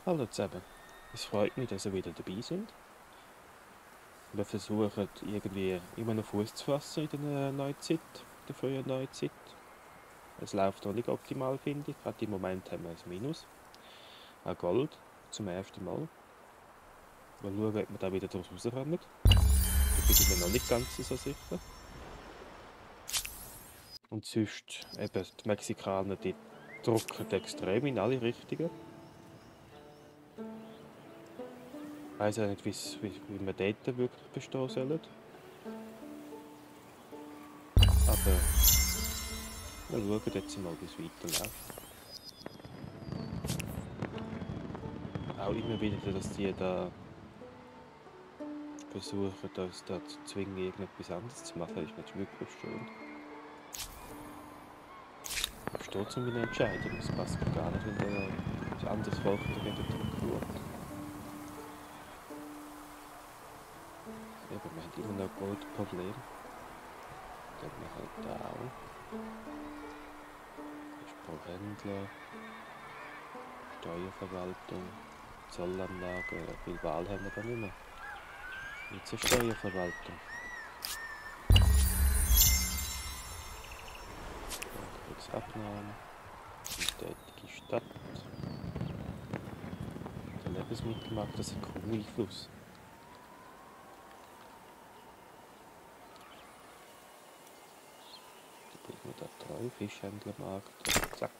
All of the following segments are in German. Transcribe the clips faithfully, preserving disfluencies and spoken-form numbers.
Hallo zusammen. Es freut mich, dass ihr wieder dabei sind. Wir versuchen irgendwie immer noch Fuß zu fassen in der Neuzeit, der frühen Neuzeit. Es läuft noch nicht optimal, finde ich. Gerade im Moment haben wir ein Minus. Ein Gold zum ersten Mal. Mal schauen, ob wir da wieder draus rauskommen. Da bin ich mir noch nicht ganz so sicher. Und sonst, eben, die Mexikaner, die drucken extrem in alle Richtungen. Ich weiss auch nicht, wie, wie wir dort wirklich bestehen sollen. Aber wir schauen jetzt mal, wie es weiterläuft. Auch immer wieder, dass die da versuchen, uns da zu zwingen, irgendetwas anderes zu machen, ist nicht wirklich schön. Ich stehe zu meiner Entscheidung, es passt mir gar nicht, wenn da ein anderes Volk dagegen drücken wird. Eben, wir haben immer noch ein Goldproblem. Das haben wir halt da auch. Das ist pro Händler, Steuerverwaltung, Zollanlage, viel Wahl haben wir da nicht mehr. Jetzt eine Steuerverwaltung. Abnahme, tätige Stadt. Der Lebensmittelmarkt, das hat kaum Einfluss. Da bleiben wir da treu, Fischhändlermarkt, zack.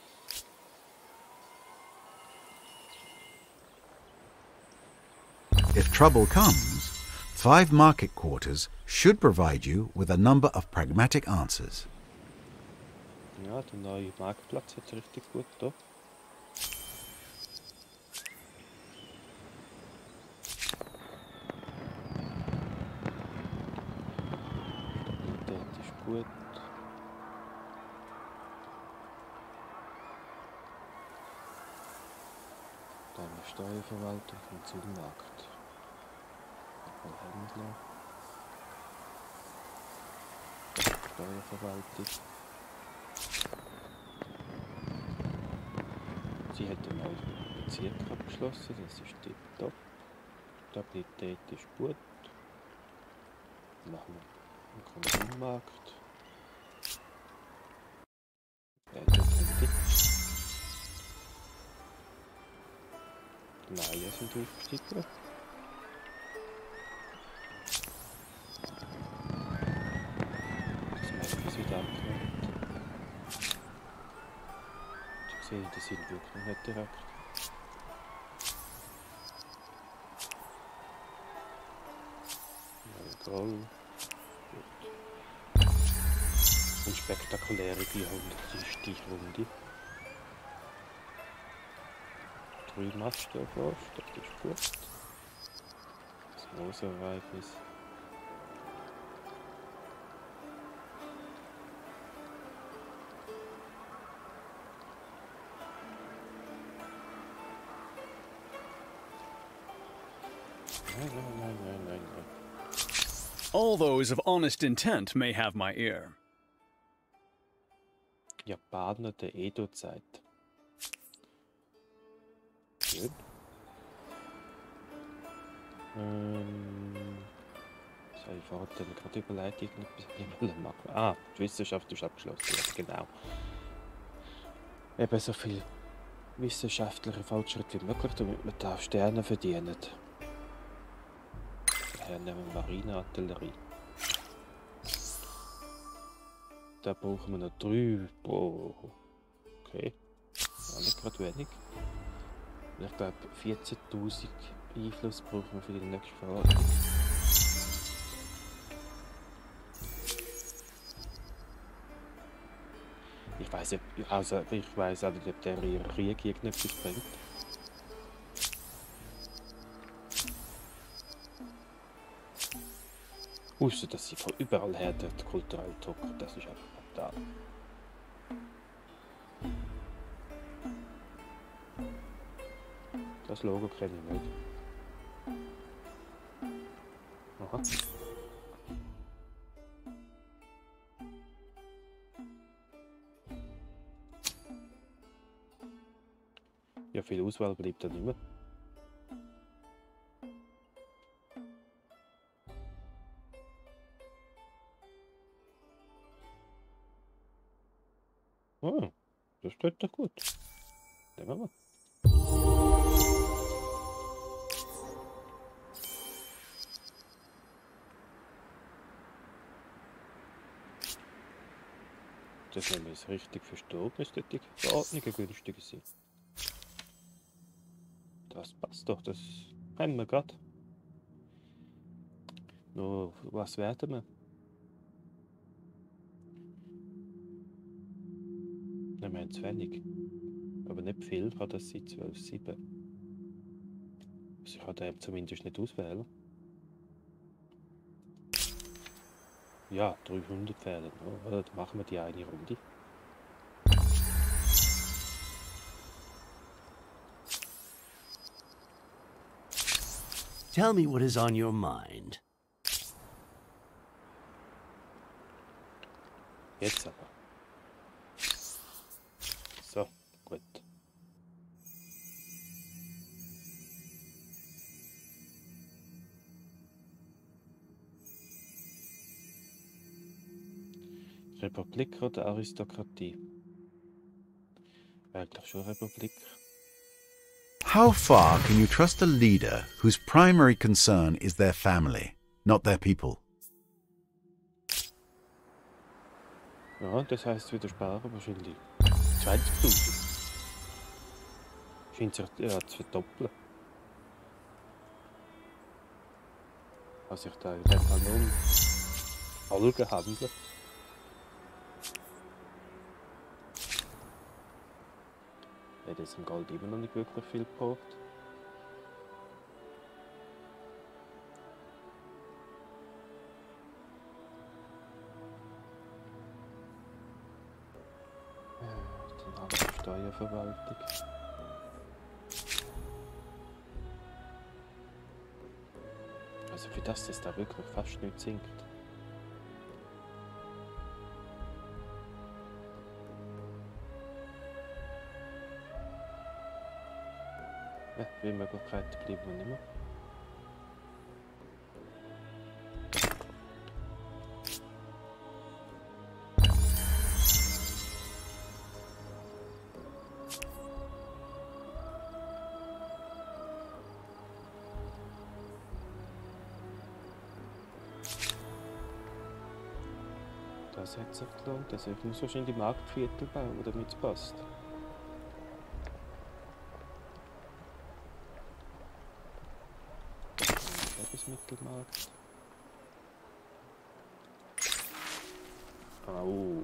If trouble comes, five market quarters should provide you with a number of pragmatic answers. Ja, der neue Marktplatz hat richtig gut da. Stabilität ist gut. Dann die Steuerverwaltung vom Zollmarkt. Händler. Steuerverwaltung. Sie hat einen neuen Bezirk abgeschlossen, das ist tipptopp. Stabilität ist gut. Dann machen wir einen Konsummarkt. Ja, das ist dick. Die Laien sind aufgestiegen. Das Memphis wieder abgenommen. Ich sehe, die sind wirklich nicht direkt. Groll. Gut. Eine spektakuläre vierhundertste Runde. Drei Master Frost, das ist gut. Das Moserereignis. Nein, nein, nein, nein, nein, nein. All those of honest intent may have my ear. Japaner der Edo-Zeit. Gut. Ähm, das habe ich vorhin dann gerade überlegt, irgendetwas nicht machen. Ah, die Wissenschaft ist abgeschlossen, ja, genau. Eben so viel wissenschaftlicher Fortschritt wie möglich, damit man da Sterne verdienen. Daher nehmen wir Marineartillerie. Da brauchen wir noch drei pro. Okay, auch nicht gerade wenig. Ich glaube vierzehntausend Einfluss brauchen wir für die nächste Verordnung. Ich weiß also ich weiß auch nicht, ob der Krieg irgendetwas bringt. Ausser, dass sie von überall her dort kulturell drucken, das ist einfach fatal. Das Logo kenne ich nicht. Aha. Ja, viel Auswahl bleibt dann nicht mehr. Oh, das tut doch gut. Nehmen wir. Das, wenn man es richtig versteht, müsste die Verordnung günstiger sein. Das passt doch, das haben wir gerade. Nur, was werden wir? Nein, wir haben zu wenig. Aber nicht viel, kann das sein, zwölf sieben. Also ich kann den zumindest nicht auswählen. Ja, dreihundert fehlen. Oh, dann machen wir die eine Runde. Tell me what is on your mind. Jetzt aber. So, gut. Republik oder Aristokratie? Wäre doch schon Republik. How far can you trust a leader whose primary concern is their family, not their people? Ja, das heisst wieder sparen wahrscheinlich zwanzigtausend. Scheint sich ja zu verdoppeln. Was ich da in dem Fall nur um Algen handle. Hat jetzt im Gold immer noch nicht wirklich viel gebraucht. Die andere Steuerverwaltung. Also für das, dass da wirklich fast nichts sinkt. Ja, viele Möglichkeiten bleiben wir nicht mehr. Das hat sich gelohnt. Also ich muss wahrscheinlich Marktviertel bauen, damit es passt. Lebensmittelmarkt. Au.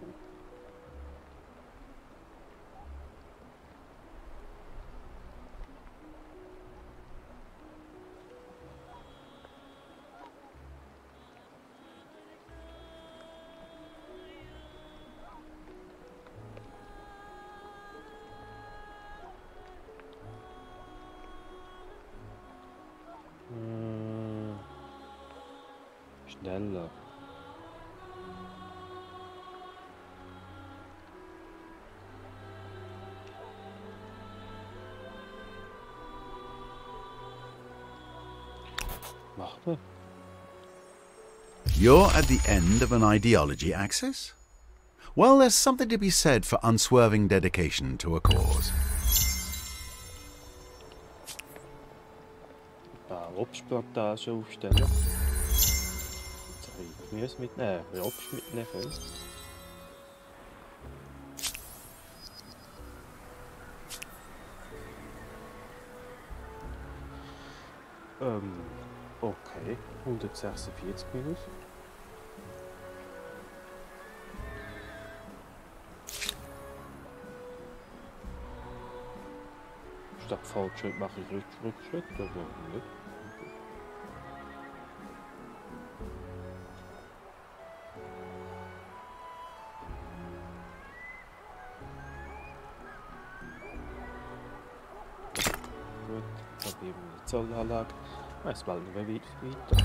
Hm. Schneller. Machen wir. You're at the end of an ideology axis? Well, there's something to be said for unswerving dedication to a cause. Eine Obstplantage aufstellen. Jetzt habe ich Gemüse mitnehmen, äh, Obst mitnehmen können. Ähm, okay, hundertsechsundvierzig minus. Statt Fortschritt mache ich Rückschritt, oder nicht? Gut, dann geben wir die Zollanlage. Jetzt bald noch weit weiter.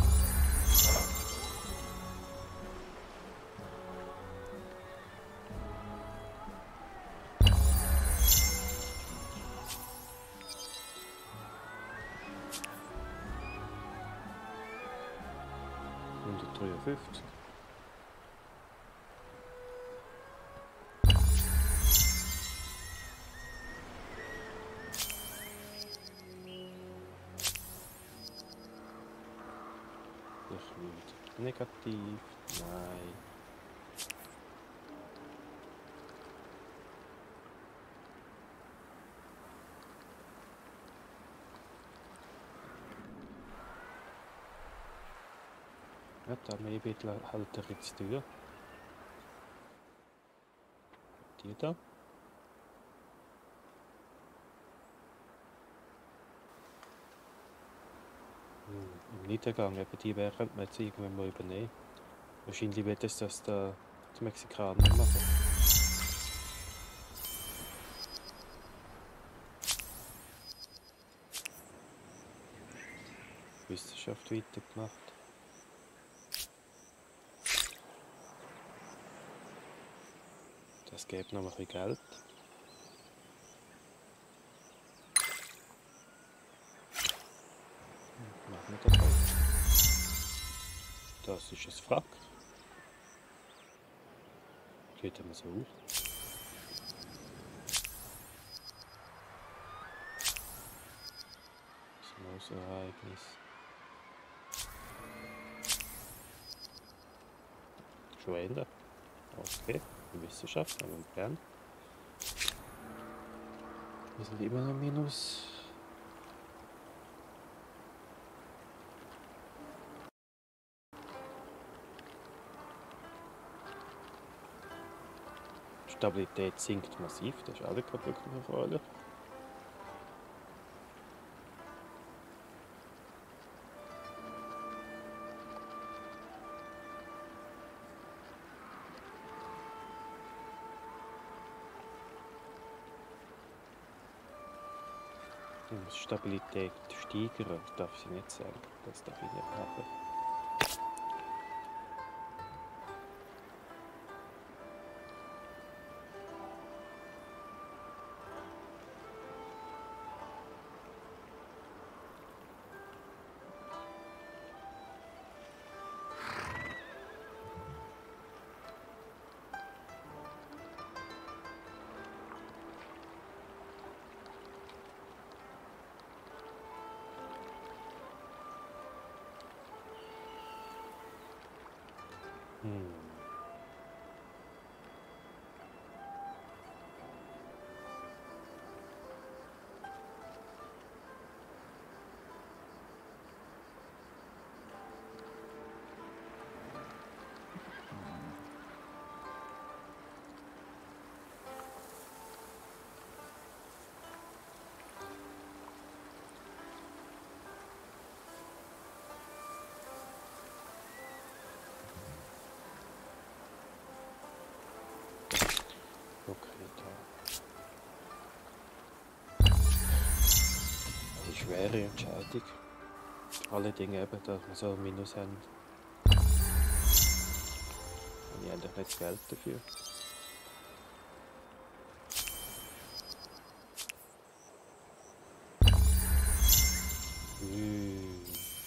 dreiundfünfzig. Ich nicht. Negativ. Nein. Ja, die Armeebettler halten jetzt Tür. Die da. Hm, im Niedergang, eben die werden wir jetzt irgendwann mal übernehmen. Wahrscheinlich wird es das da die Mexikaner machen. Wissenschaft weitergemacht. Das gibt noch ein bisschen Geld. Hm, machen wir das auch. Das ist ein Wrack. Geht immer so auf. Das Ereignis. Schon ändern. Okay. Die Wissenschaft haben wir gern. Wir sind immer noch minus. Die Stabilität sinkt massiv, das ist auch wirklich erfreulich. Ich muss Stabilität steigern, das darf ich nicht sagen. Das darf ich nicht machen. Hm. Okay, da. Die schwere Entscheidung. Alle Dinge eben, dass wir so ein Minus haben. Und ich habe nicht das Geld dafür. Uh.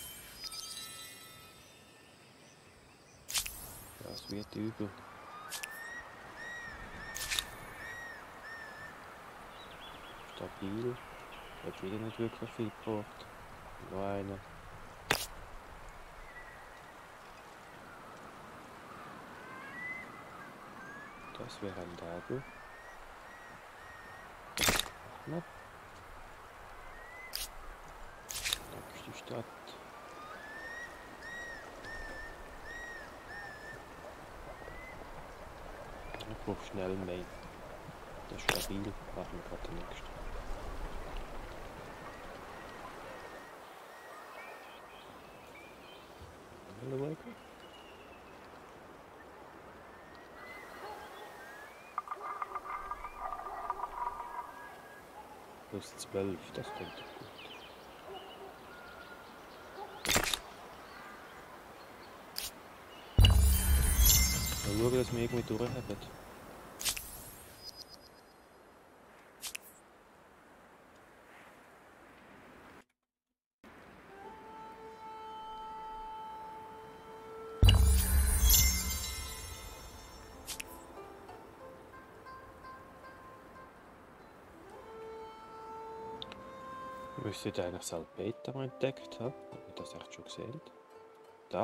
Das wird übel. Stabil. Hat wieder nicht wirklich viel gebraucht. Noch einer. Das wäre ein Dagel. Na. Nächste Stadt. Ich brauche schnell mehr. Das ist stabil. Machen wir gerade den nächsten. Hallo, plus zwölf, das klingt doch gut. Mal schauen, dass wir irgendwie durchhaben. Müsste eigentlich Salpeter entdeckt haben. Haben wir das echt schon gesehen? Da.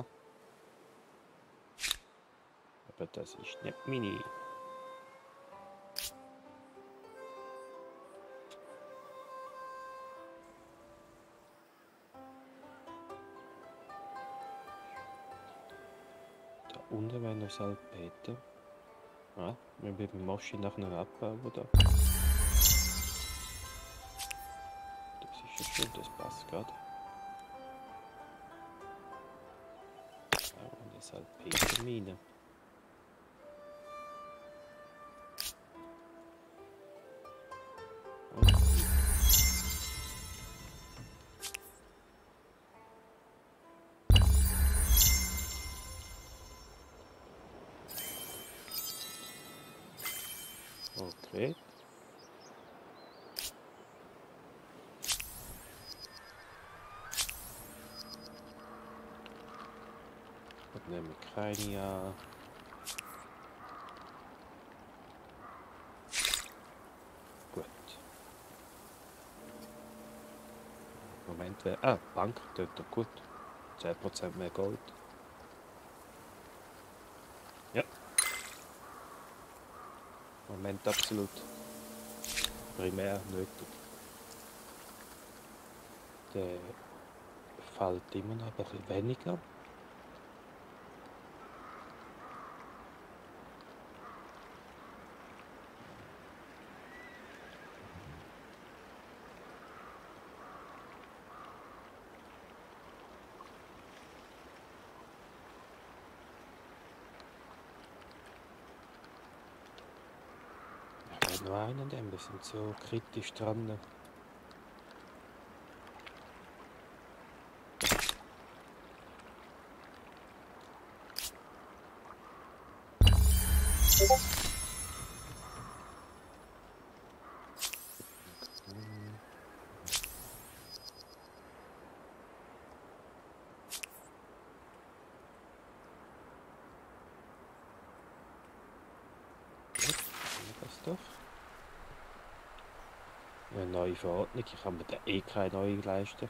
Aber das ist nicht meine. Da unten wäre noch Salpeter. Ah, wir müssen die Maschine nachher abbauen, oder? Das ist ja schön, das passt gerade. Auch eine Salpetermine. Okay. Dann nehmen wir keine an. Gut. Moment, wer. Ah, Bank, tut doch gut. zehn Prozent mehr Gold. Ja. Moment absolut primär nötig. Der fällt immer noch ein bisschen weniger. Noch einen, denn wir sind so kritisch dran. Das doch. Eine neue Verordnung, ich kann mir da eh keine neue leisten.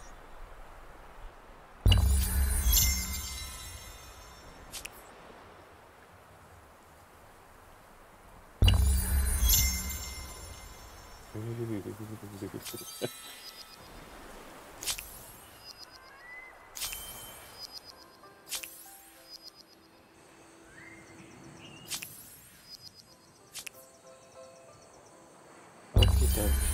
Okay, danke.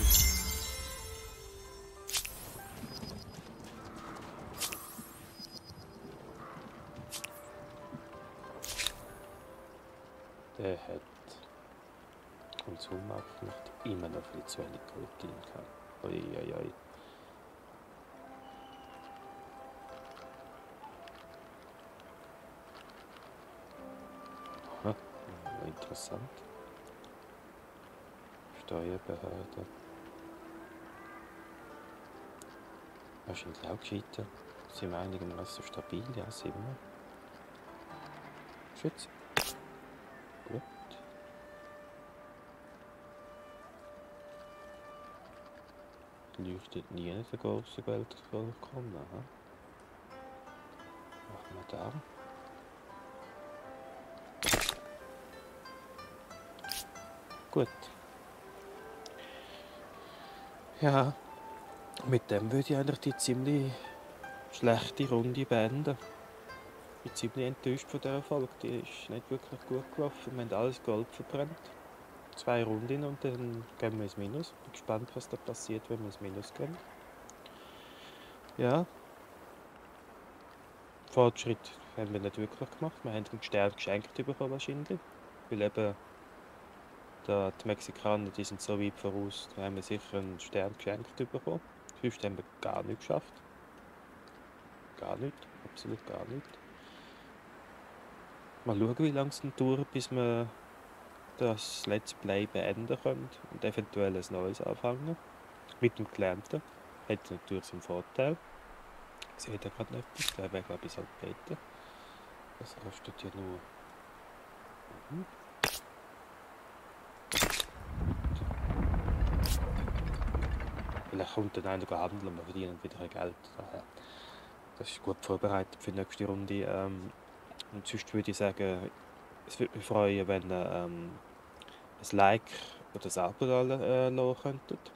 Der hat Konsummarkt macht immer noch viel zu wenig Gold rein kann. Oi, oi, oi. Aha, interessant. Steuerbehörde. Wahrscheinlich auch gescheiter. Sind wir einigermaßen stabil? Ja, sind wir. Schütze. Gut. Leuchtet nie der große Geldvorkommen. Machen wir da. Gut. Ja, mit dem würde ich eigentlich die ziemlich schlechte Runde beenden. Ich bin ziemlich enttäuscht von der Erfolg. Die ist nicht wirklich gut gelaufen. Wir haben alles Gold verbrannt. Zwei Runden und dann gehen wir ins Minus. Ich bin gespannt, was da passiert, wenn wir ins Minus gehen. Ja. Fortschritt haben wir nicht wirklich gemacht. Wir haben einen Stern geschenkt bekommen wahrscheinlich. Weil eben da die Mexikaner, die sind so weit voraus, da haben wir sicher einen Stern geschenkt bekommen. Sonst haben wir gar nichts geschafft. Gar nicht, absolut gar nicht. Mal schauen, wie lange es dann dauert, bis wir das Let's Play beenden können und eventuell ein neues anfangen. Mit dem Gelernten. Hat natürlich seinen Vorteil. Ich sehe da gerade nicht etwas, der wäre glaube ich Salpeter. Das kostet ja nur. Mhm. Vielleicht kommt dann einer handeln und wir verdienen wieder ein Geld. Daher, das ist gut vorbereitet für die nächste Runde. Ähm, und sonst würde ich sagen, es würde mich freuen, wenn ihr ähm, ein Like oder ein Abo da äh, lassen könntet.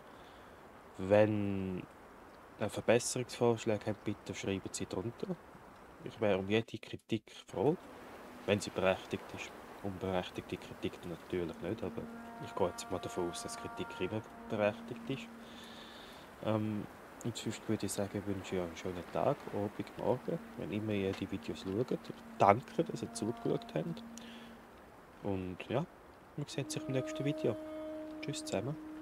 Wenn ihr Verbesserungsvorschläge habt, bitte schreibt sie drunter. Ich wäre um jede Kritik froh, wenn sie berechtigt ist. Unberechtigte Kritik natürlich nicht, aber ich gehe jetzt mal davon aus, dass Kritik immer berechtigt ist. Ähm, und sonst würde ich sagen, ich wünsche euch einen schönen Tag, Abend, Morgen, wenn immer ihr die Videos schaut. Danke, dass ihr zugeschaut habt. Und ja, wir sehen uns im nächsten Video. Tschüss zusammen.